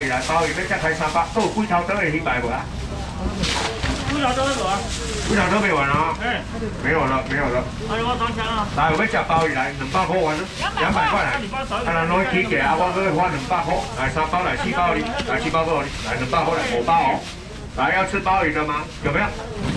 来，鲍鱼要再开300，还有几头刀的鱼摆无啊？ 几头刀都有啊？ 几头刀没完啊？ 哎， 没有了，没有了。 还有我3枪啊！ 来，我要吃鲍鱼来，200块完了，200块来。啊，咱攞起价啊，我搁花200块，来3包来7包哩，来7包够哩，来200块来5包哦。来，要吃鲍鱼的吗？有没有？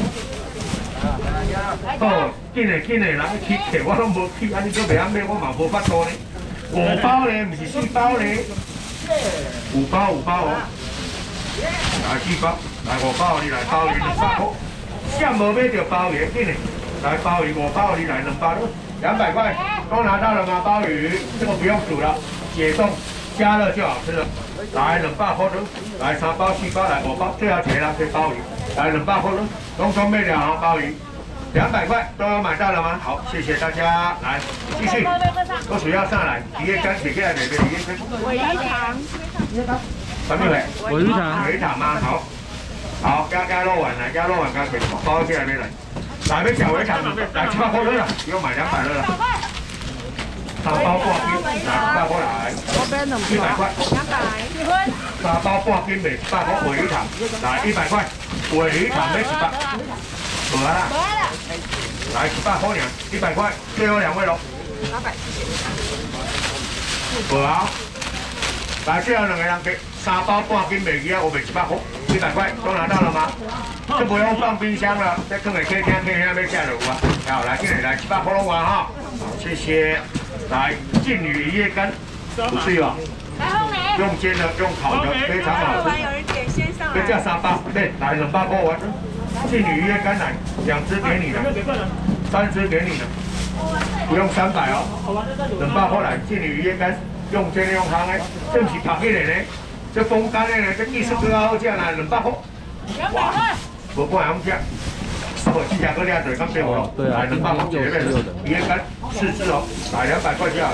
哦，紧的紧的，来起价我拢无起，安尼都袂晓买，我嘛无法度呢。5包呢，唔是4包呢。5包哦。来4包，来5包你来鲍鱼200块，想无买着鲍鱼紧的，来鲍鱼5包你来2包，200块，都拿到了吗？鲍鱼这个不用煮了，解冻加热就好吃了。来200块的，来3包4包来5包，最后钱啦，这鲍鱼，来200块的，拢准备了啊，鲍鱼。200块都有买到了吗？好，谢谢大家。来，继续，都水要上来，鱼叶干写下来哪个鱼叶干？ 尾鱼肠。 什么尾？ 尾鱼肠。 尾鱼肠吗？好，好，加肉丸来，加肉丸加水包起来没来？来，要小尾肠，来700块了，不用买200了。3包半斤，来200块来。100块。3包半斤卖100块尾鱼肠，来100块，尾鱼肠要100。无啦，来700块尔，100块，最后2位喽。无啊，来最后2个人给3包半斤美鱼啊，我卖100块，100块都拿到了吗？就不用放冰箱了，再放给客厅要下的有啊。好，来进来来700块拢完哈，好谢谢。来劲女鱼叶干，不是哦，用煎的用烤的非常好吃。要叫3包，对，来200块完。劲女鱼叶干来，2只给你了，3只给你了，不用300哦。200块来，劲女鱼叶干，用煎的用烘的，这是拍起来呢，这风干的呢，这技术更好，这来200块。哇，无半样吃，我去价格两嘴刚给我了，来200块这边鱼叶干4只哦，来200块就好了。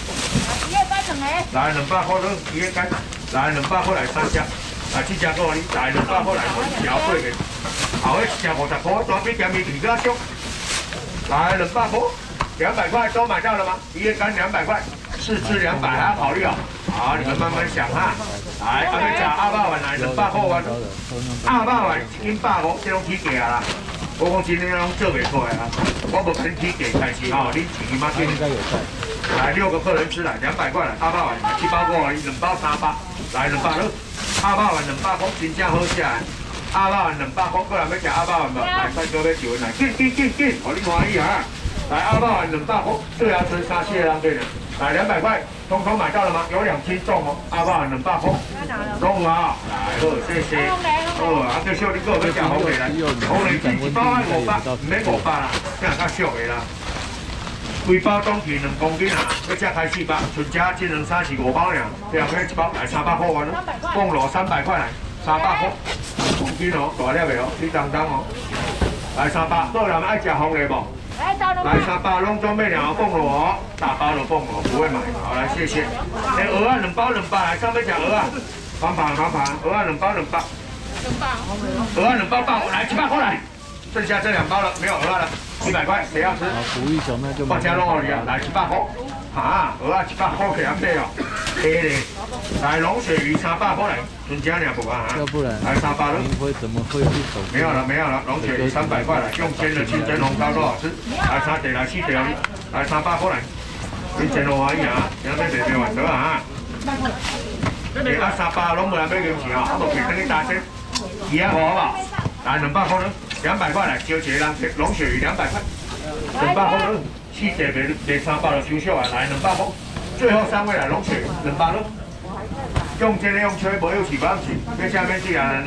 来200块的鱼叶干，来200块来3只。来7只够你，来200块来调过嘅，后尾1只50块，单比减米比较少。来200块，200块都买到了吗？鱼叶干200块，4只200，还要考虑哦。好，你们慢慢想哈。来，阿要吃阿爸丸来200块丸，阿爸丸1斤150，这拢起价啦。我讲真诶，拢做袂出来啊。我无跟起价开始吼，你自己妈听。来6个客人吃来200块来，阿爸丸7包过来，2包3包，来200了。阿爸丸200块，真正好食啊！阿爸丸200块，过来要食阿爸丸无？来，帅哥要求来，紧，互你欢喜啊！来，阿爸丸200块，最后剩3些人对了。来200块，通通买到了吗？有2斤重哦，阿爸丸200块，弄啊！来，好，谢谢。好，啊，叫小你个要食红梨来，红梨1包爱500，唔免500啦，这样较俗的啦。规包总计2公斤啊，要只开400，剩下这2、3是5包尔，这样要1包来300块完了，凤螺300块来，300块，1公斤哦，大粒的哦，你当哦，来300，个人爱吃红的无？来300，拢准备2凤螺，大包的凤螺不会买，好来谢谢。哎，鹅啊2包200来，上面讲鹅啊，黄盘，鹅啊2包200，鹅啊2包8，来700块来，剩下这2包了，没有鹅了。100块，谁要吃？我家弄好你啊，来700块。啊，鹅啊700块给他配哦，黑嘞。来龙鳕鱼300块来，剩下2不啊？ 要不然来300了。 怎么会不熟？ 没有了，龙鳕鱼300块来，用煎的清蒸红烧都好吃。来3碟来4碟来300块来，你煎我欢喜啊，你要买别玩得啊。你啊300拢无人买金钱哦，啊无给等你打针，鱼啊好不好？来200块了。200块来，招一个人吃龙鳕鱼200块，200块了，4碟卖300就收小啊，来200块，最后3位来龙鳕鱼200了，用煎的用吹，无有起不用起，跟下面这来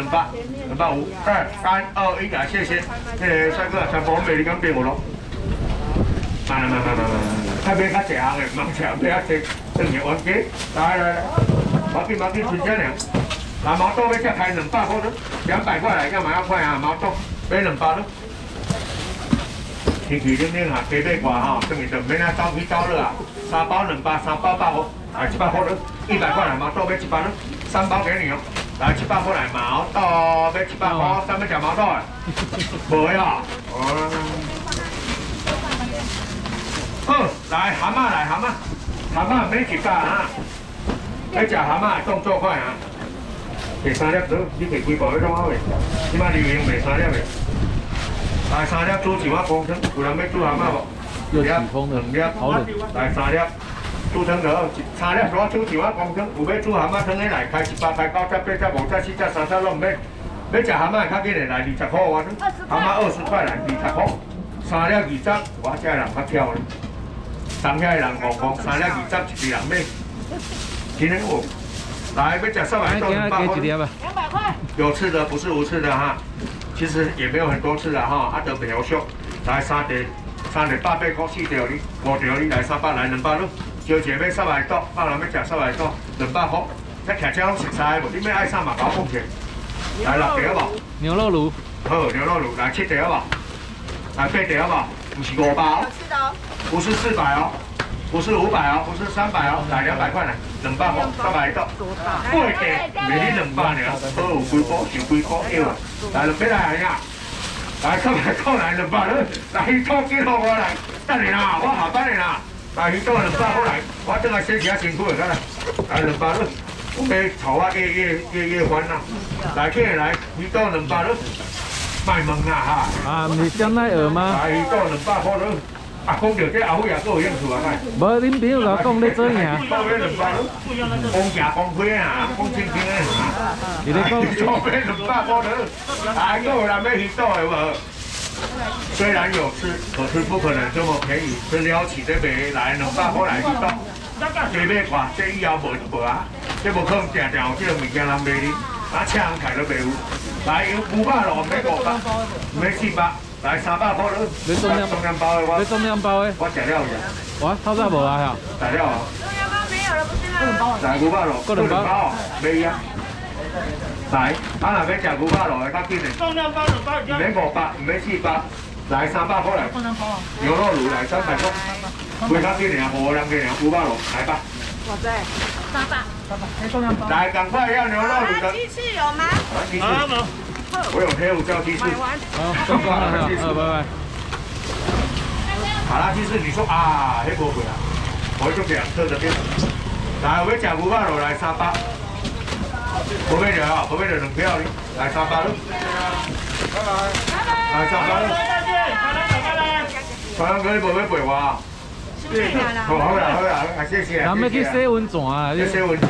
200，250，2、3、2、1来，谢谢，这个帅哥，全部美你咁俾我咯，慢，还别较济行的，忙吃，别较济，等下完机，来，毛巾存钱了，来毛豆要只开200块了，200块来，干嘛要快啊？毛豆。买2包咯，天气冷冷啊，加买外吼，等于就免啊走去走热啊。3包200，3包150，来700块咯，100块来毛豆买100咯，3包给你哦，来700块来毛豆买700块，三要吃毛豆啊？无呀，来蛤蟆，蛤蟆买100啊，要吃蛤蟆动作快啊， 给3粒做，你给几包要怎好未？即摆流行卖3粒的。来3粒煮一碗公汤，有人要煮蛤蟆无？ 又起风了， 2粒， 好冷。 来3粒。 煮汤就好，3粒我煮一碗公汤，有要煮蛤蟆汤的来，开18、开9、10、8、10、50、40、30拢唔免。要食蛤蟆较紧的来20块我呢，蛤蟆20块来20块，3粒20，我这人较挑呢。东遐人讲3粒20，一个人买，今天我来要吃3百豆200块 200块。 有吃的不是无吃的哈，其实也没有很多次的哈，啊都袂好俗。来3碟180块4条哩，5条哩来300来200咯。 招姐要300多，放人要食300多，200块。这徛这拢熟悉无？你要爱啥嘛？搞讲起。来6条无？ 牛肉炉。 好，牛肉炉来7条无？来8条无？不是500哦，不是400哦，不是500哦，不是300哦，来200块来，200块300多。8条，袂你200尔，好有几块就几块要啊。来200来呀，来300块来200了，来拖几号我来，等你啦，我下班你啦。 来鱼刀200块来，我等下洗一下辛苦的，来200了，我要炒啊夜饭啦，来起来鱼刀200了，卖问啊哈。啊， 不是香奈儿吗？ 来鱼刀200块了，啊，讲到这后尾也够有兴趣啊，来。 无，恁朋友甲讲你做啥？ 刀要200了，公价公开啊，公正经的啊。 你咧讲？ 刀要200块了，还够有人要鱼刀的无？ 虽然有吃，可是不可能这么便宜。真了起这边来200块来去到，这买看这以后无啊，这无可能定定有这个物件人卖哩，啊车人开都卖有。来有500咯，买500，买400，来300块咯。 你中央包的我。 你中央包的？ 我食了呀。 我透早无啊呀？ 食了啊。 中央包没有了，不是吗？ 来500咯， 各2包， 买呀。 来，啊若要食500咯，会较紧的。 重量包2包， 唔免500，唔免400，来300块来。牛肉卤来300块，会较紧的，无人给人500咯，来吧。 我在300， 来，赶快要牛肉卤的。 鸡翅有吗？ 鸡翅，我有黑胡椒鸡翅。 好，收工了，拜拜。 好啦，鸡翅，你说啊，黑无贵啊，我就给人特这边。来，我要食500咯，来300。 不买了啊，不买了2票哩，来300咯，来300咯。传人哥你无要陪我啊？好啦好啦，谢谢。 咱要去洗温泉啊！ 去洗温泉。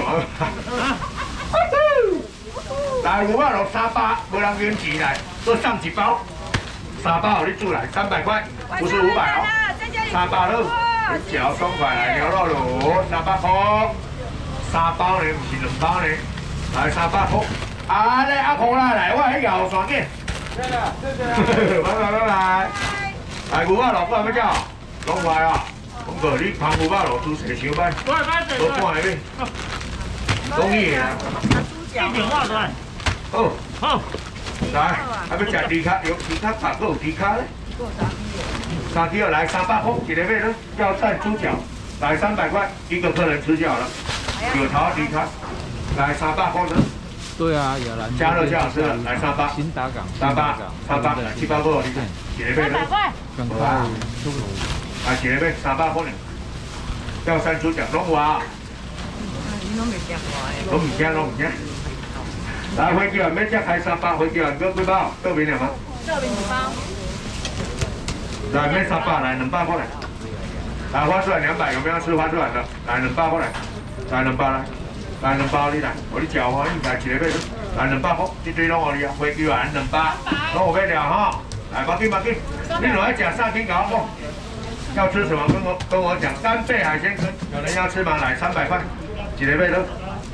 来500咯300，无人捐钱来，再送1包，3包互你煮来300块，不是500哦，300咯。小爽快来牛肉卤300块，3包呢，不是2包呢。 来300块，啊嘞阿婆啦来，我喺摇船嘅。拜拜拜拜。来500咯，不然要叫，拢坏啊。咁个你捧500咯，煮蛇烧摆，多半下面。容易嘅。 一点话对。 好， 好。 来，还要食猪脚，有猪脚扒，还有猪脚咧。3 kg 来300块，一个咩咧？要蘸猪脚，来300块，一个客人吃就好了。有头猪脚。 来300块的， 对啊，有啦。 加热就好吃了，来300。 新达港 300，来700块，你一个杯 300块。 赶快， 来一个杯300块呢，要山猪脚拢有啊。拢唔惊，拢唔惊。来飞机人要只开300，飞机人搁几包？豆饼了吗？ 豆饼1包。 来免300，来200块来。来花枝200，有没有吃花枝的？来200块来，来200来。 来2包你来，我你叫我你来一个买，来200块，这堆拢我你啊，飞机员200，拢有要了哈。来，别紧别紧，你如果要吃啥，紧跟我讲。要吃什么跟我讲，干贝海鲜羹，有人要吃吗？来300块，一个买了。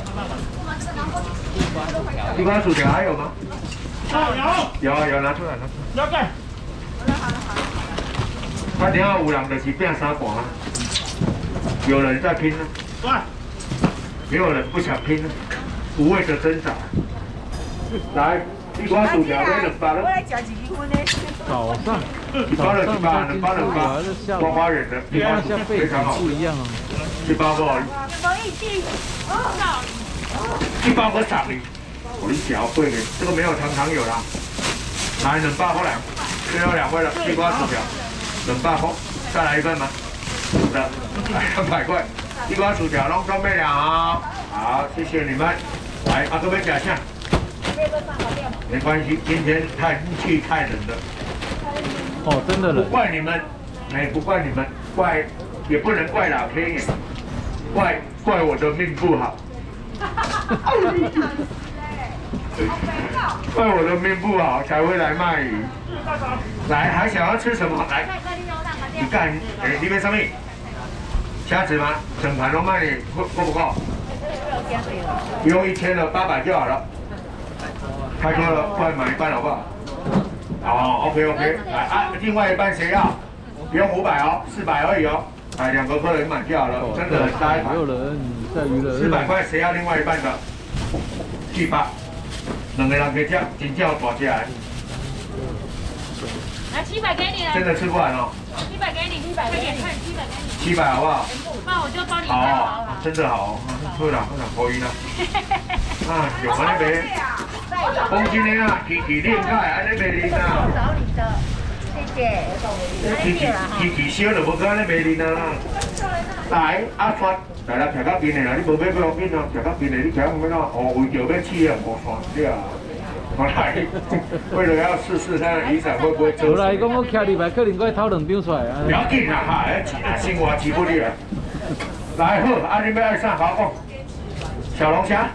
地瓜薯条还有吗？有拿出来拿出来。 了解。 他等下有人就是变三盘啊，有人在拼呢。 对。 没有人不想拼，无谓的挣扎。来，地瓜薯条买2包了。 我来吃一斤的。 早上 1包了2包，2包2包，花花园的，地瓜薯非常好， 不一样哦。 1包不好哩。1包个3厘，我的小贵的，这个没有常常有啦。来2包过来，最后2位了，地瓜薯条200块，再来一份吗？好的，来200块。 地瓜薯条拢准备了啊！好，谢谢你们。来，阿哥要吃啥？ 没关系，今天天气太冷了。 哦，真的不冷。 怪你们，不怪你们，怪也不能怪老天爷，怪我的命不好。怪我的命不好才会来卖鱼。来，还想要吃什么？来，你干，你们上面虾子吗？整盘都卖你，够不够？用1000了，800就好了。太多了，不然买一半好不好？好 ，OK， 来另外一半谁要？不用500哦，400而已哦。来，2个客人买就好了，真的很大一盘。 有人在娱乐。 400块，谁要另外一半的？700，2个人可以叫，真叫大只来。 来700给你了， 真的吃不完哦。 700给你，700给你，700给你。 700好不好？ 那我就帮你加好，真的好，对了，可以了。啊，有安尼卖，公斤的啊，起练开，安尼卖哩啊。 找你的，谢谢。 起烧就无可安尼卖哩啦。来，阿川，来啦，徛到边的啦，你无买不要紧哦，徛到边的你徛到边哦，哦，为着要试啊，无算对啊。我来，为了要试试看雨伞会不会遮。 后来讲我徛入来，可能我偷2张出来啊。 不要紧啦，哈，钱啊，生活起不了。来好，啊，你们爱上好讲。小龙虾，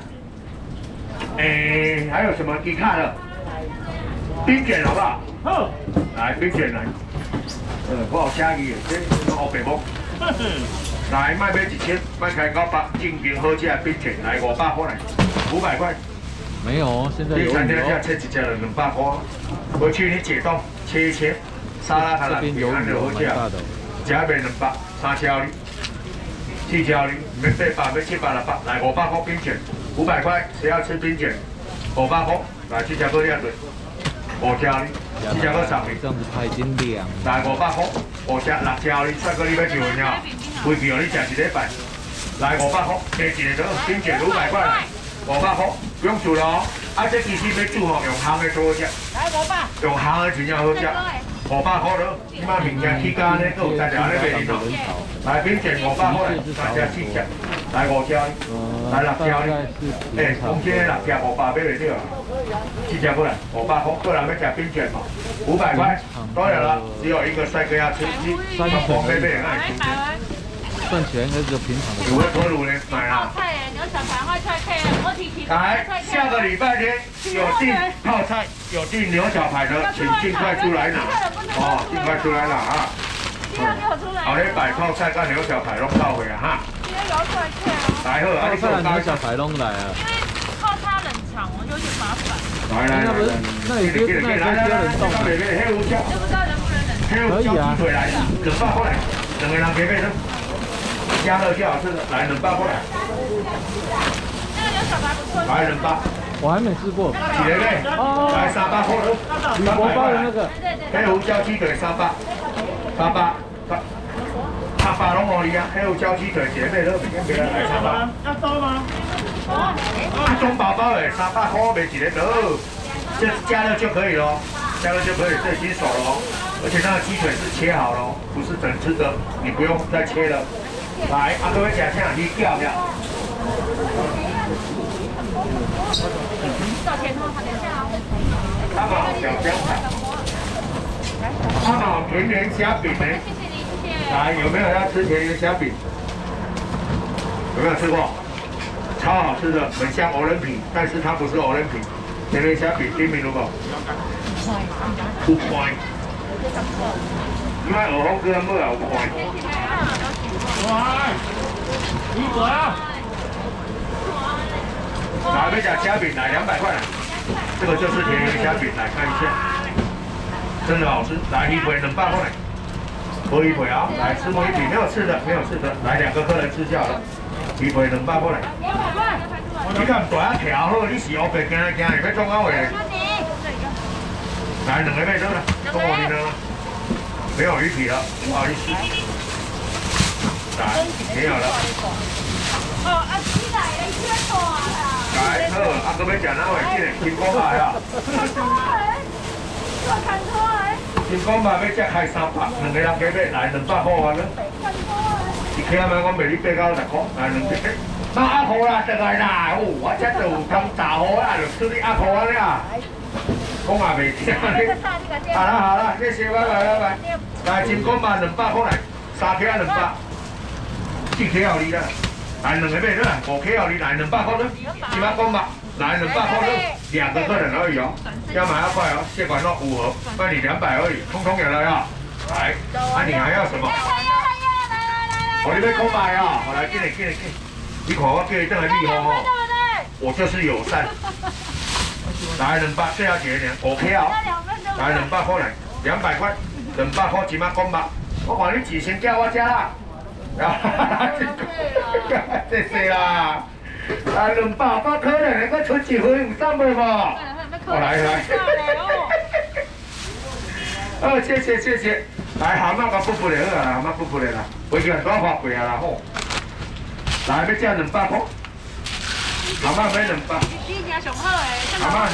还有什么低卡的？冰卷好不好？ 好， 来冰卷来。我有虾鱼，这黑白木。来，卖买1000，卖开900，正经好吃的冰卷来500块来，500块。 没有，现在有你餐厅哦。 这切一只就200块，回去你解冻切一切，沙拉它这边有安就好吃。 蛮大的。 一卖200，3条哩，4条哩，免800，要700、600，来500块冰卷，500块，谁要吃冰卷？500块，来这只个2对，5条哩，这只个10哩。 这样子它已经凉。 来500块，5只6条哩，帅哥你要一份了，规条你吃一礼拜。来500块，加一个都冰卷500块来，500块，不用煮了哦。啊，这其实要煮吼，用烘的最好吃。 来500， 用烘的真正好吃。500块了，即摆物件起价呢，都有在条咧卖哩咯。来冰卷500块，大家试吃。来5条，来6条哩。公斤的6条500买袂着。试吃过来500块，个人要吃冰卷嘛，500块。当然了，只有一个帅哥要吃，3方妹妹很爱吃。 算起来应该只有平常的。 有的可卤呢，买啦。 泡菜耶，牛小排外菜配我提来，下个礼拜天有订泡菜、有订牛小排的，请尽快出来拿。哦，尽快出来拿啊！ 一定要给我出来。 后日摆泡菜跟牛小排拢到位啊哈！ 今天有出来切哦。 来好，啊你泡菜牛小排拢来啊。 因为靠它冷藏，我就去麻烦。 来， 那不是那里丢那里丢冷冻啊？ 黑胡椒， 就不知道能不能冷藏。 黑胡椒鸡腿来，200块来，2个人给买的，加热就好吃的，来200块来。 那个牛小排不错。 来200， 我还没吃过。 几个嘞？来300块了， 铝箔包的那个。 黑胡椒鸡腿300，800。800拢互你啊！黑胡椒鸡腿姐妹都别人来300。 要收吗？ 中薄包的300块卖一个得，这加热就可以了，加热就可以，这已经熟了哦。而且那个鸡腿是切好了，不是整只的，你不用再切了。来，各位吃啥？你叫不要？ 找钱吗？等一下啊。 汉堡小香肠，汉堡甜盐虾饼呢？ 谢谢你，谢谢。 来，有没有要吃甜盐虾饼？有没有吃过？超好吃的，很像欧伦品，但是它不是欧伦品。甜盐虾饼听明如果？不乖。因为耳风哥没有不乖。 哇，你果啊！ 来，要吃虾饼来200块来，这个就是甜盐虾饼，来看一下，真的好吃。来一回200块来，喝一回啊！来吃摸一饼，没有刺的，没有刺的，来2个客人吃就好了。一回200块来。 200块。 你看大一条好，你是乌白惊来惊，你要创啥话？来2个买得了，中午你呢？没有鱼皮了，不好意思。来，没有了。 哦，啊，起来了，起来大啦。 来，好，阿哥要吃哪位？金光牌啊！金光牌要只开300，2个人加买来200块完了。一克买我卖你8到10块，来2个。 那阿婆啦，得来啦，哦，我这就通10号啦，就出你阿婆啊啦。讲也袂听咧。好啦好啦，谢谢，拜拜拜拜。来，真公嘛200块来，3K 200，4K 互你啦。来2个买了，5K 互你，来200块了，起码公嘛，来200块了，2个客人而已哦，要买要快哦，蟹管肉5盒，卖你200而已，通通有了呀。来，啊你还要什么？我你要购买啊，我来进来。你看我叫你等来蜜蜂哦，我就是友善。来200，最后几个5K 哦，来200块来，200块，200块起码公嘛，我看你几先叫我家啦。谢谢啦。来200包可能能够出1份有送袂无？我来。哦，谢谢。来蛤蟆甲不了啦，蛤蟆不了啦，回去很多花贵啊啦吼。来要吃200块，蛤蟆买200。蛤蟆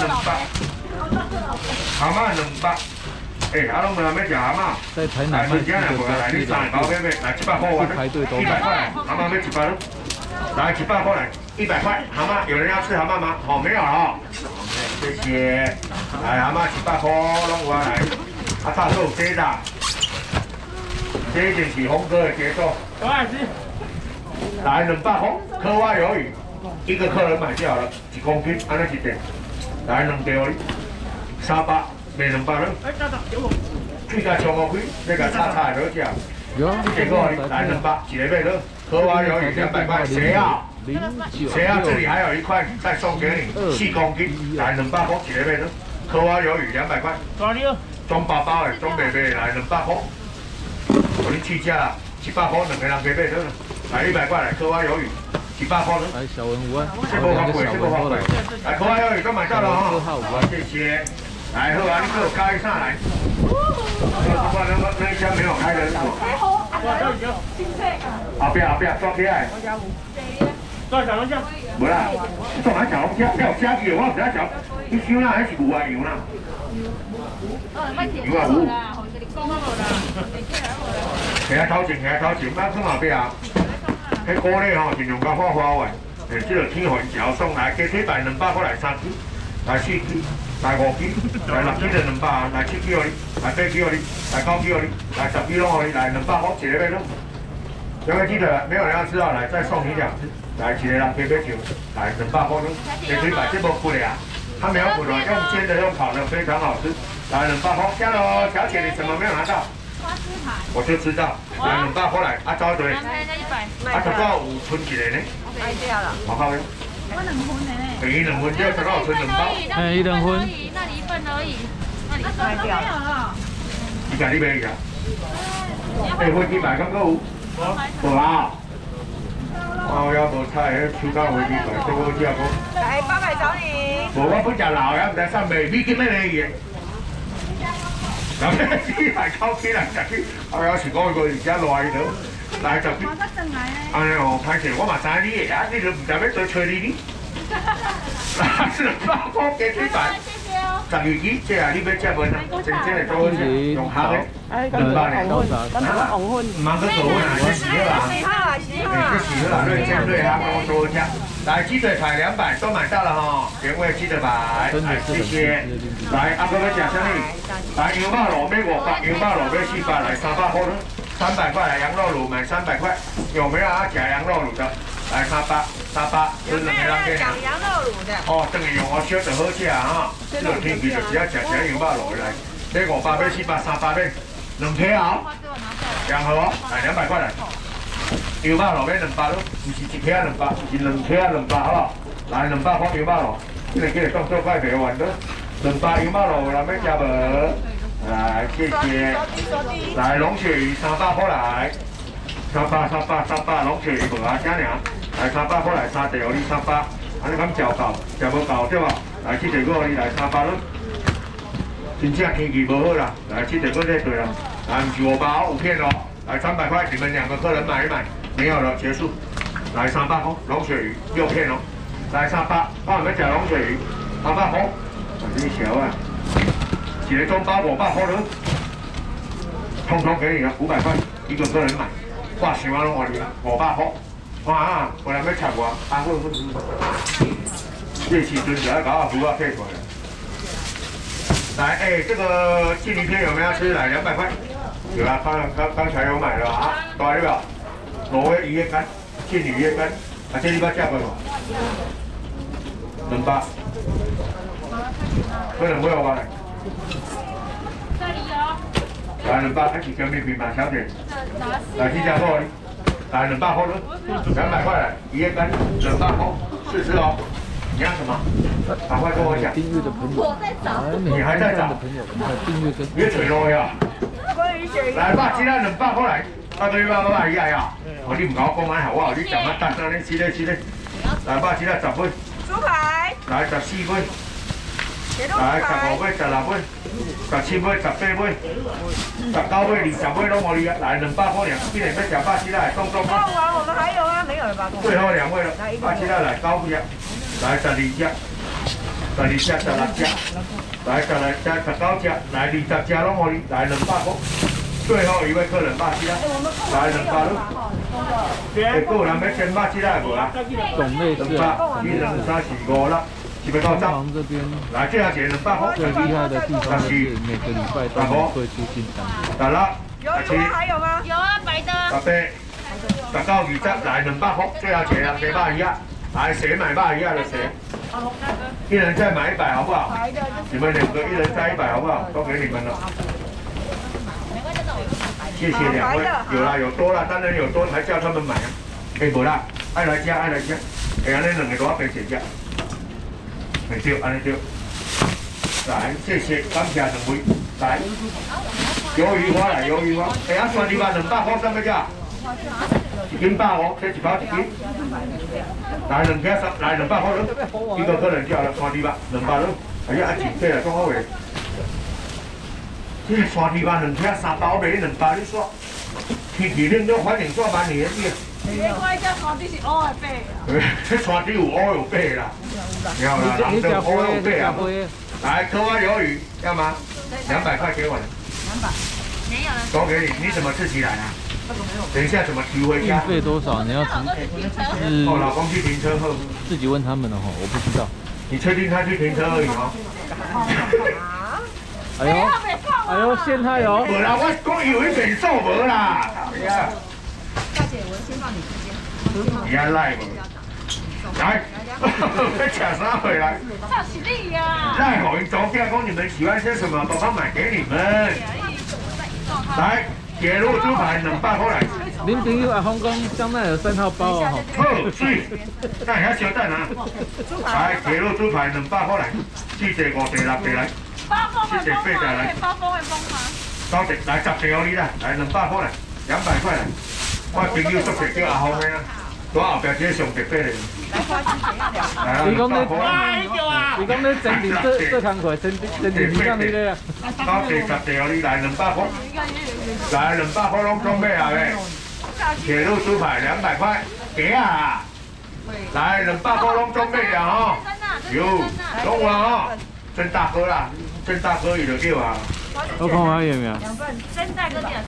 200。哎，阿龙们要吃蛤蟆？ 在台南卖鸡的来，你3包买来700块完了，100块来，蛤蟆买100了，来700块来，100块，蛤蟆有人要吃蛤蟆吗？哦，没有了，谢谢。来蛤蟆700块，拢有啊来，啊大寿这的，这一定是峰哥的节奏。来200块，科蛙鱿鱼，1个客人买掉了1公斤，安尼1点，来2条哩，300卖200了。最佳上5开，这个叉好食。这个来200，1个买了，科蛙鱿鱼200块，谁要？谁要？这里还有1块再送给你，4公斤，来200块，1个买了，科蛙鱿鱼200块。中8包的，中白白来200块，我你去价700块，2个人加买了，来100块来科蛙鱿鱼，700块了。 来小文武啊， 这不花贵，来科蛙鱿鱼都买到了哈，谢谢。来好啊，你给我开上来。不管那一家没有开的是什么？后壁抓起来。抓小龙虾。无啦，你抓小龙虾，要虾鱼我唔知小，你想啦还是牛啊羊啦？牛啊牛。起来头前，咱放后壁啊。迄锅咧吼，尽量甲花完，即个天环条送来，鸡腿排200块来3支，来4支。来5支，来6支就200，来7支互你，来8支互你，来9支互你，来10支拢互你，来200块1个买咯。各位记得，没有人要吃到，来再送你2支，来1个人加买球，来200块咯。鸡腿排这无贵啊，它没有贵的，用煎的用烤的非常好吃。来200块，加喽，小姐你怎么没有拿到？我就知道，来200块来，啊招对，啊十个有剩1个呢？ 卖掉了。 好好的。 我2份的呢。 等于2份，只有10个有剩2包。 哎，1人份。 那里1份而已。那里卖掉了。 你家你买个？哎，飞机牌敢够有？无啊。哦，要无菜，迄手工飞机牌，这我只个。 来，800找你。 无，我不食老的，唔知啥味，美金咩嚟嘅？咁呢排抽起嚟食啲，我有時講佢而家耐咗，但係就啲。哎呦，睇成我嘛知你嘅，你都唔知咩再吹你啲。200塊雞腿排，12支，即係呢邊即係本正嚟做好似用下嘅，200年。唔啱得做啊！你死啦！你死啦！對針對下我做一下。來雞腿排200都買到了哈，原味雞腿排，來謝謝。來阿哥要食啥物？來羊肉爐買500，羊肉爐買400，來300塊咯，300塊來羊肉爐買300塊，有沒有要夾羊肉爐的？來300，有2個人給你。 講羊肉爐的。哦， 等於用我燒就好食啊哈，這個天氣就只要食羊肉爐來，買500買400，300買2皮啊，2盒，來200塊來。羊肉爐買200咯，唔是1皮啊200，是2皮啊200好不好？來200塊羊肉爐，今日當做快賣完咯。200羊肉爐，來要食無？來謝謝。來龍鱈魚300塊來，300龍鱈魚無啊，這樣。來300塊來3條，你300，安尼咁嚼夠，嚼無夠對吧？來這條個你來300咯。真正天氣無好啦，來這條個再對啦，來唔是5包5片哦，來300塊，你們2個客人買一買，沒有了結束。來300塊龍鱈魚6片哦，來300，幫我們食龍鱈魚300塊，你小啊，一個中包500塊咯，通通給你了500塊，一個客人買，掛10萬攏換你500塊。 哇，我来要插我，啊，好。这时阵就要搞胡啊配过来。来，哎，这个纪录片有没有吃？来200块。有啊，刚才有买了啊，多少？挪威渔业干，庆渔业干，啊，这里边价格多？200。可能没有吧？ 这里有。 来200，还是跟面皮蛮小点。来这家伙，来200块了，200块了，渔业干200块，试试哦。你要什么？赶快跟我讲。 订阅的朋友， 我在找。 你还在找的朋友，订阅跟别嘴咯呀！来吧，鸡蛋200块来，啊对吧？爸伊呀，哦你唔甲我讲安好啊，你讲啊，等等你吃咧。来吧，鸡蛋10份。 猪排。 来14份。来15份、16份、17份、18份、19份、20份拢我你啊！来200块两，今年要吃巴鸡蛋，动。 逛完我们还有啊，没有了吧？ 最后2位了，巴鸡蛋来9只，来12只，12只、16只，来11只、19只，来20只拢我你，来200块。最后一位客人巴鸡蛋，来200了。哎，个人要先巴鸡蛋无啦？ 种类是 200、1、2、3、4、5、6。7、8、9、 这边来，这下钱200块。 最厉害的地方是每个礼拜都会出新单。 有还有吗？ 有啊，白的。 18、19、20，来200块，最后钱了，谁买一样？来，谁买100一样的谁？一人再买100，好不好？你们2个一人再100，好不好？都给你们了。谢谢2位，有啦，有多了，当然有多才叫他们买啊。哎，无啦，爱来加。哎，安尼2个都要平钱价。对，安尼对。来，谢谢，感谢2位。来，鱿鱼花来，鱿鱼花。哎呀，酸泥巴200块3个价，1斤100哦，这1包1斤。来2件来200块了，一个客人叫了酸泥巴200了。哎呀，真对了，讲好诶。这酸泥巴2件3包卖200，你说，天气冷了，反正做半年的。 我这山猪是乌的白。 这山猪有乌有白啦，没有啦，人都乌有白啊。来，科蛙鱿鱼要吗？200块给我了。 200。没有了。 都给你，你怎么自己来啊？等一下怎么提回家？ 运费多少？你要是哦，老公去停车后， 自己问他们了哈，我不知道。 你确定他去停车而已哦？ 哎呦，陷害哦！ 无啦，我讲以为免售无啦。 大姐，我先放你直接。 你还赖无？来，要吃啥回来？ 这是你呀！ 赖好，昨天讲你们喜欢吃什么，爸爸买给你们。来，铁路猪排200块来。 您朋友阿峰讲香奈儿3号包哦。 好，水，那还小蛋啊。来，铁路猪排200块来，4隻、5隻、6隻來。 包风会崩吗？包风会崩吗？ 多隻來10隻有你啦，來200塊來，200塊來。我朋友做隻叫阿峰的啊，我後邊這上特別的。 你講你整理這工課，整理上去咧。 多隻10隻有你來200塊，來200塊攏準備好咧。鐵路豬排200塊，幾啊？來200塊攏準備了哦。有，攏有哦。真大哥啦，真大哥伊就叫啊。 我看下有没有？ 2份，真大哥点